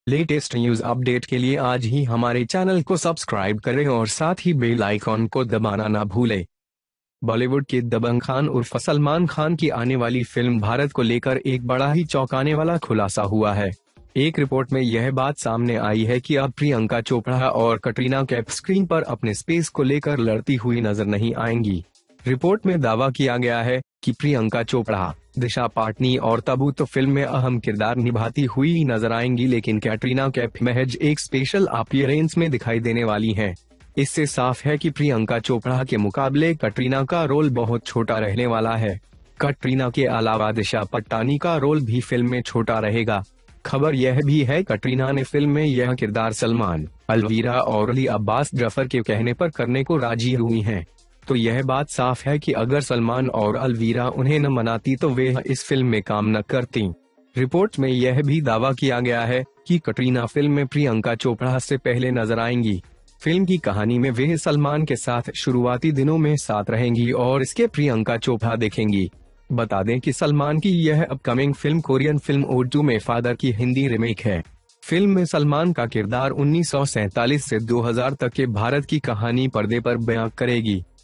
Latest news update के लिए आज ही हमारे चैनल को सब्सक्राइब करें और साथ ही बेल आइकॉन को दबाना ना भूलें। बॉलीवुड के दबंग खान उर्फ सलमान खान की आने वाली फिल्म भारत को लेकर एक बड़ा ही चौंकाने वाला खुलासा हुआ है। एक रिपोर्ट में यह बात सामने आई है कि अब प्रियंका चोपड़ा और कटरीना कैफ स्क्रीन पर अपने स्पेस को लेकर लड़ती हुई नजर नहीं आएंगी। रिपोर्ट में दावा किया गया है कि प्रियंका चोपड़ा दिशा पाटनी और तबू तो फिल्म में अहम किरदार निभाती हुई नजर आएंगी, लेकिन कैटरीना कैफ महज एक स्पेशल अपीयरेंस में दिखाई देने वाली हैं। इससे साफ है कि प्रियंका चोपड़ा के मुकाबले कटरीना का रोल बहुत छोटा रहने वाला है। कटरीना के अलावा दिशा पट्टानी का रोल भी फिल्म में छोटा रहेगा। खबर यह भी है कटरीना ने फिल्म में यह किरदार सलमान, अलवीरा और अब्बास जफर के कहने पर करने को राजी हुई हैं। तो यह बात साफ है कि अगर सलमान और अलवीरा उन्हें न मनाती तो वे इस फिल्म में काम न करती। रिपोर्ट में यह भी दावा किया गया है कि कटरीना फिल्म में प्रियंका चोपड़ा से पहले नजर आएंगी। फिल्म की कहानी में वे सलमान के साथ शुरुआती दिनों में साथ रहेंगी और इसके प्रियंका चोपड़ा देखेंगी। बता दें कि सलमान की यह अपकमिंग फिल्म कोरियन फिल्म ओटू में फादर की हिंदी रीमेक है। फिल्म में सलमान का किरदार 1947 से 2000 तक के भारत की कहानी पर्दे पर बयां करेगी।